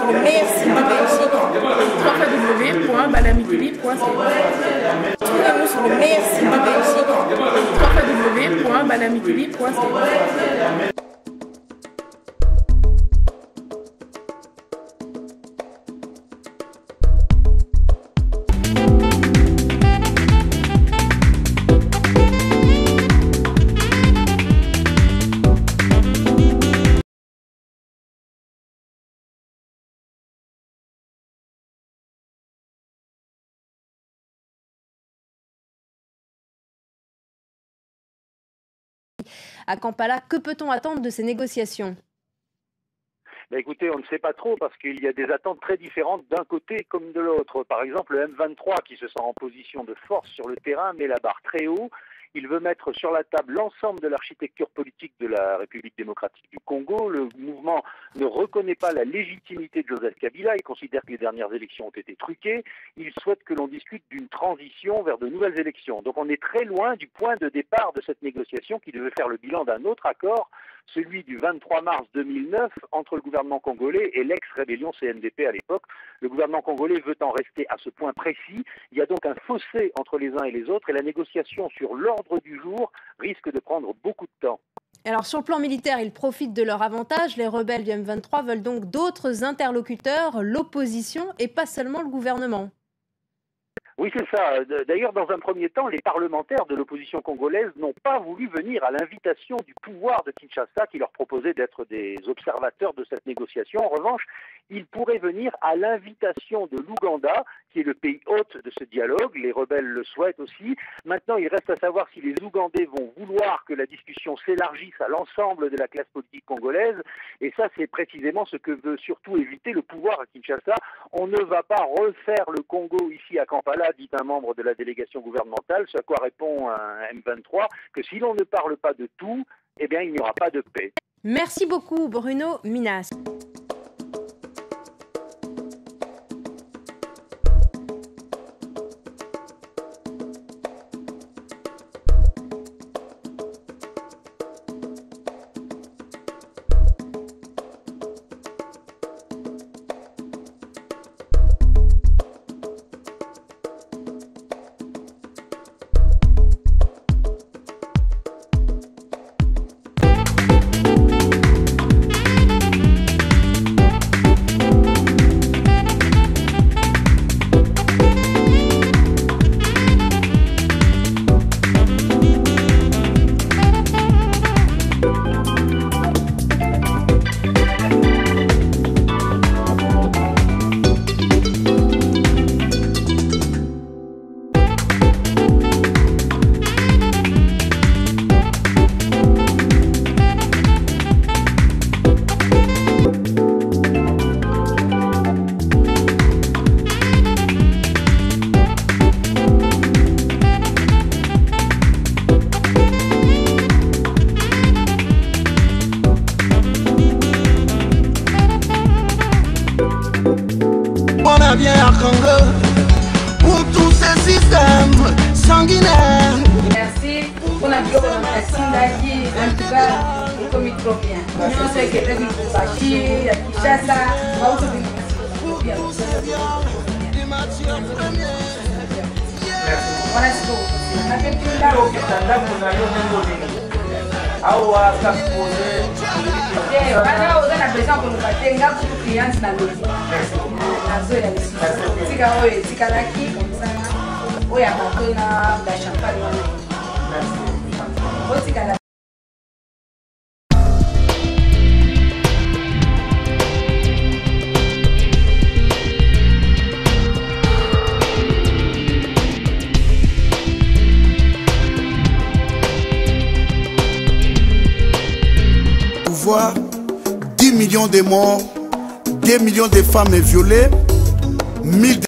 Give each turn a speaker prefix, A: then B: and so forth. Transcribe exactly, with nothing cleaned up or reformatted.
A: sur le meilleur site de Belgique, w w w point balamikili point c a. Trouvez-nous sur le meilleur site de Belgique, w w w point balamikili point c a.
B: À Kampala, que peut-on attendre de ces négociations?
C: Ben écoutez, on ne sait pas trop parce qu'il y a des attentes très différentes d'un côté comme de l'autre. Par exemple, le M vingt-trois qui se sent en position de force sur le terrain met la barre très haut. Il veut mettre sur la table l'ensemble de l'architecture politique de la République démocratique du Congo. Le mouvement ne reconnaît pas la légitimité de Joseph Kabila. Il considère que les dernières élections ont été truquées. Il souhaite que l'on discute d'une transition vers de nouvelles élections. Donc on est très loin du point de départ de cette négociation qui devait faire le bilan d'un autre accord, celui du vingt-trois mars deux mille neuf entre le gouvernement congolais et l'ex-rébellion C N D P à l'époque. Le gouvernement congolais veut en rester à ce point précis. Il y a donc un fossé entre les uns et les autres et la négociation sur l'ordre du jour risque de prendre beaucoup de temps.
B: Alors sur le plan militaire, ils profitent de leur avantage. Les rebelles du M vingt-trois veulent donc d'autres interlocuteurs, l'opposition et pas seulement le gouvernement.
C: Oui, c'est ça. D'ailleurs, dans un premier temps, les parlementaires de l'opposition congolaise n'ont pas voulu venir à l'invitation du pouvoir de Kinshasa qui leur proposait d'être des observateurs de cette négociation. En revanche, ils pourraient venir à l'invitation de l'Ouganda, qui est le pays hôte de ce dialogue. Les rebelles le souhaitent aussi. Maintenant, il reste à savoir si les Ougandais vont vouloir que la discussion s'élargisse à l'ensemble de la classe politique congolaise. Et ça, c'est précisément ce que veut surtout éviter le pouvoir à Kinshasa. On ne va pas refaire le Congo ici à Kampala, dit un membre de la délégation gouvernementale, ce à quoi répond un M vingt-trois, que si l'on ne parle pas de tout, eh bien, il n'y aura pas de paix.
B: Merci beaucoup, Bruno Minas.
D: Pour tous ces systèmes sanguinaires.
E: Merci pour la présentation d'Aki, en tout cas, le comité trop bien. Nous sommes que les Bachir, Kinshasa,
D: Voir dix millions de morts, deux millions de femmes violées, mille